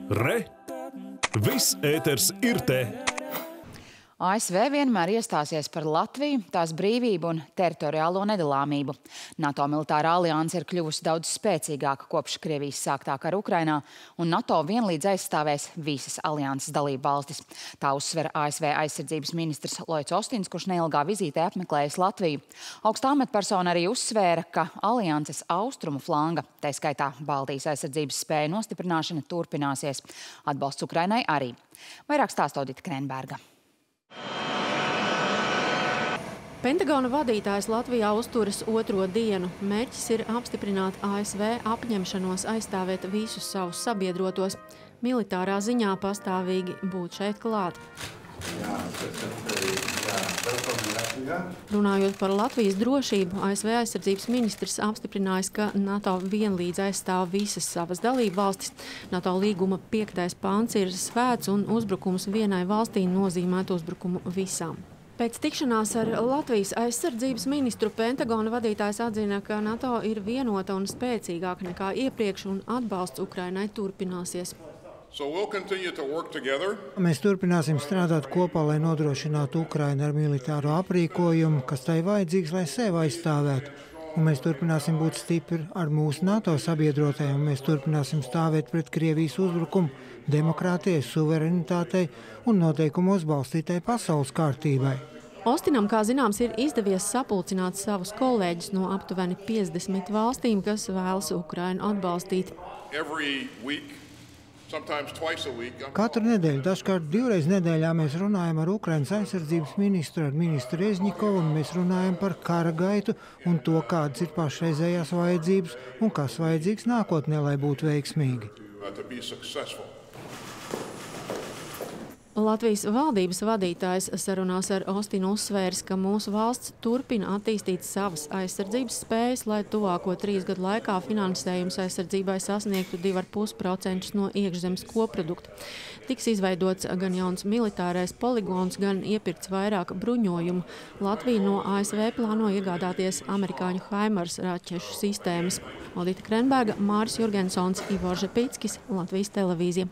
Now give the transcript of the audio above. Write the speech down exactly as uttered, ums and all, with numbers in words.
Re! Viss ēters ir te! A S V vienmēr iestāsies par Latviju, tās brīvību un teritoriālo nedalāmību. NATO militārā alianse ir kļuvusi daudz spēcīgāka kopš Krievijas sāktā kara Ukrainā, un NATO vienlīdz aizstāvēs visas alianses dalību valstis. Tā uzsver A S V aizsardzības ministrs Lloyds Austins, kurš neilgā vizītē apmeklējis Latviju. Augstā amatpersona arī uzsvēra, ka alianses austrumu flanga, tā skaitā Baltijas aizsardzības spēju nostiprināšana, turpināsies. Atbalsts Ukrainai arī. Vairāk stāsta Odita Krenberga. Pentagona vadītājs Latvijā uzturas otro dienu. Mērķis ir apstiprināt A S V apņemšanos aizstāvēt visus savus sabiedrotos. Militārā ziņā pastāvīgi būt šeit klāt. Runājot par Latvijas drošību, A S V aizsardzības ministrs apstiprinājis, ka NATO vienlīdz aizstāv visas savas dalību valstis. NATO līguma piektais pants ir svēts un uzbrukums vienai valstī nozīmēt uzbrukumu visām. Pēc tikšanās ar Latvijas aizsardzības ministru Pentagona vadītājs atzina, ka NATO ir vienota un spēcīgāka nekā iepriekš un atbalsts Ukrainai turpināsies. So we'll continue to work together. Mēs turpināsim strādāt kopā, lai nodrošinātu Ukrainu ar militāro aprīkojumu, kas tai vajadzīgs, lai sevi aizstāvētu. Un mēs turpināsim būt stipri ar mūsu NATO sabiedrotajiem, un mēs turpināsim stāvēt pret Krievijas uzbrukumu demokrātijai, suverenitātei un noteikumos balstītai pasaules kārtībai. Austinam, kā zināms, ir izdevies sapulcināt savus kolēģus no aptuveni piecdesmit valstīm, kas vēlas Ukrainu atbalstīt. Every week. Katru nedēļu, dažkārt divreiz nedēļā mēs runājam ar Ukrainas aizsardzības ministru, ar ministru Reznikovu, un mēs runājam par kara gaitu un to, kādas ir pašreizējās vajadzības un kas vajadzīgs nākotnē, lai būtu veiksmīgi. Latvijas valdības vadītājs sarunās ar Austinu uzsvērs, ka mūsu valsts turpina attīstīt savas aizsardzības spējas, lai tuvāko trīs gadu laikā finansējums aizsardzībai sasniegtu divi ar pus procenti no iekšzemes koprodukta. Tiks izveidots gan jauns militārais poligons, gan iepirkts vairāk bruņojumu. Latvija no A S V plāno iegādāties amerikāņu HIMARS raķešu sistēmas. Odita Krenberga, Māris Jurgensons, Ivors Žepickis, Latvijas televīzija.